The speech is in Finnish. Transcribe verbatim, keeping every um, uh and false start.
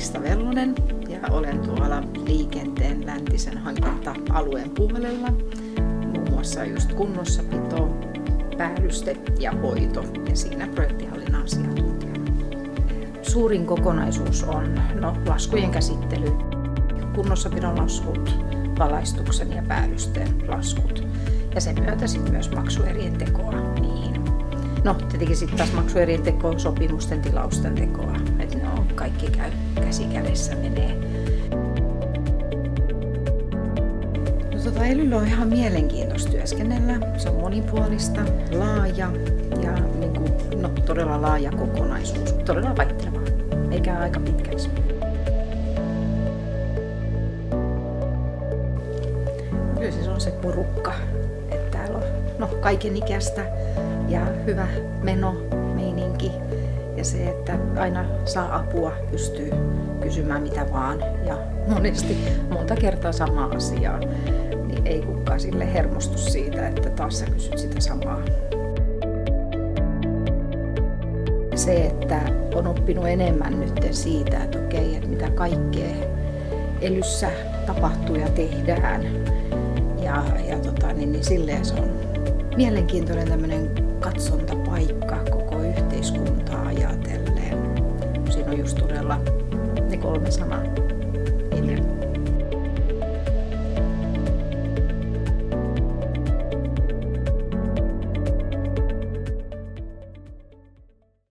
Krista Vellonen ja olen tuolla liikenteen läntisen hankinta-alueen puolella. Muun muassa just kunnossapito, päällyste ja hoito ja siinä projektihallinnan asiantuntijana. Suurin kokonaisuus on no, laskujen käsittely, kunnossapidon laskut, valaistuksen ja päällysteen laskut ja sen myötä sitten myös maksuerien tekoa niihin. No tietenkin sitten taas maksuerien tekoa, sopimusten, tilausten tekoa, että ne on kaikki käy käsi kädessä menee. No, tota, Elyllä on ihan mielenkiintoista työskennellä. Se on monipuolista, laaja ja niin kuin, no, todella laaja kokonaisuus, todella vaihtelevaa, eikä aika pitkäksi. Kyllä se on se porukka, että täällä on no, kaikenikäistä ja hyvä meno, meininki ja se, että aina saa apua, pystyy kysymään mitä vaan ja monesti monta kertaa samaa asiaa, niin ei kukaan sille hermostu siitä, että taas sä kysyt sitä samaa. Se, että on oppinut enemmän nyt siitä, että okei, että mitä kaikkea Elyssä tapahtuu ja tehdään ja, ja tota, niin, niin silleen se on mielenkiintoinen tämmöinen katsontapaikka koko yhteiskuntaa ajatellen. Siinä on just todella ne kolme sanaa.